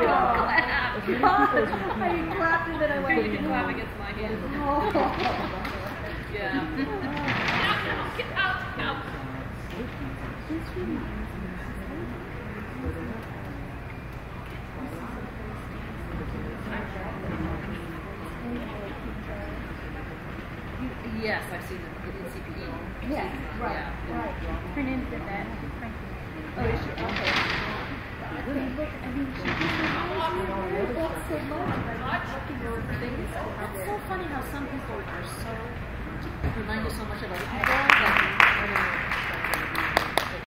I clapped and then I went. You can clap against my hand. Yeah. Get out, get out. Yes, I've seen it in CPE. Yeah, right. Her name's Annette. Oh, is she? Okay. It's so funny how some people are so remind you so much of other people.